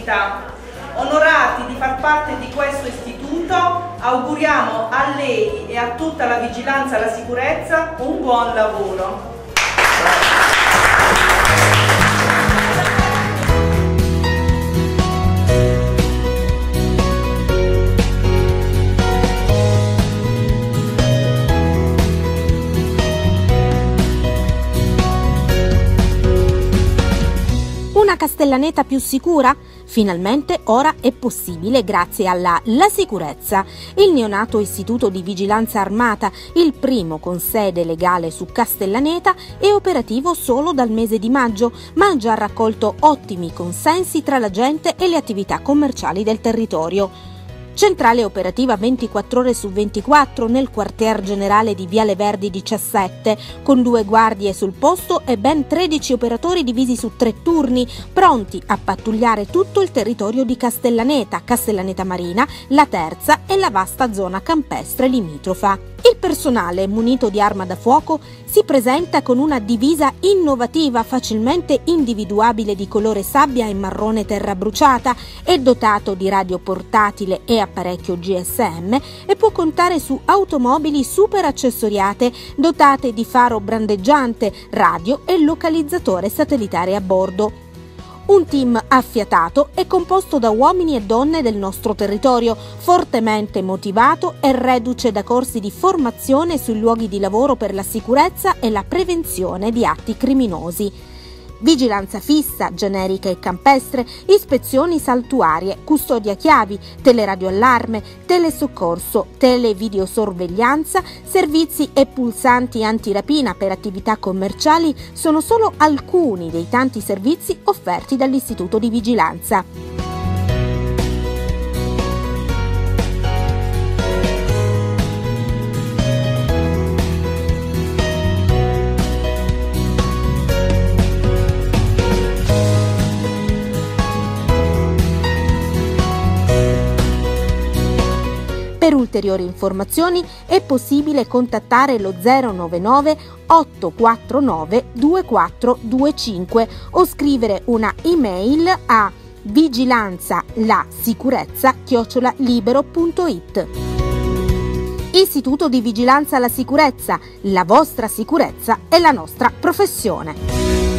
città. Onorati di far parte di questo istituto, auguriamo a lei e a tutta la vigilanza alla sicurezza un buon lavoro. Una Castellaneta più sicura? Finalmente ora è possibile grazie alla La Sicurezza, il neonato istituto di vigilanza armata, il primo con sede legale su Castellaneta, è operativo solo dal mese di maggio, ma ha già raccolto ottimi consensi tra la gente e le attività commerciali del territorio. Centrale operativa 24 ore su 24 nel quartier generale di Viale Verdi 17, con 2 guardie sul posto e ben 13 operatori divisi su 3 turni, pronti a pattugliare tutto il territorio di Castellaneta, Castellaneta Marina, La Terza e la vasta zona campestre limitrofa. Il personale, munito di arma da fuoco, si presenta con una divisa innovativa facilmente individuabile di colore sabbia e marrone terra bruciata, è dotato di radio portatile e apparecchio GSM e può contare su automobili super accessoriate dotate di faro brandeggiante, radio e localizzatore satellitare a bordo. Un team affiatato è composto da uomini e donne del nostro territorio, fortemente motivato e reduce da corsi di formazione sui luoghi di lavoro per la sicurezza e la prevenzione di atti criminosi. Vigilanza fissa, generica e campestre, ispezioni saltuarie, custodia chiavi, teleradioallarme, telesoccorso, televideosorveglianza, servizi e pulsanti antirapina per attività commerciali sono solo alcuni dei tanti servizi offerti dall'Istituto di Vigilanza. Per ulteriori informazioni è possibile contattare lo 099 849 2425 o scrivere una email a vigilanzalasicurezza@libero.it. Istituto di Vigilanza alla Sicurezza, la vostra sicurezza è la nostra professione.